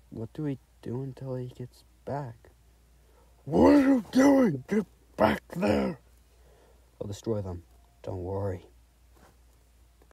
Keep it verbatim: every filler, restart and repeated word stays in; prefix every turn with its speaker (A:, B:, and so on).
A: What do we do until he gets back?
B: What are you doing? Get back there!
A: I'll destroy them. Don't worry.